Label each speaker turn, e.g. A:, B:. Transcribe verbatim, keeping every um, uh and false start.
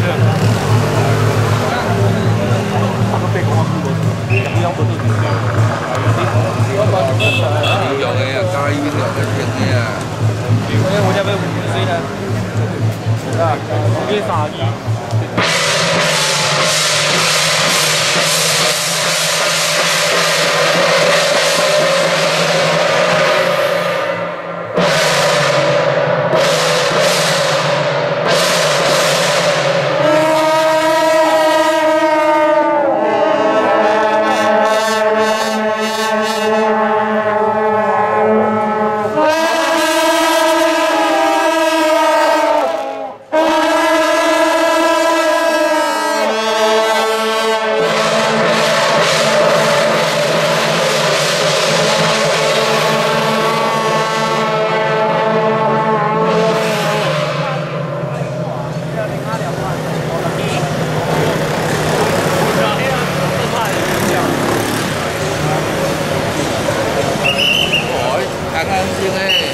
A: 有嘅啊，加呢邊有嘅正嘅啊。
B: 我這邊五十歲呢？啊，呢三二。
A: 看看先嘞。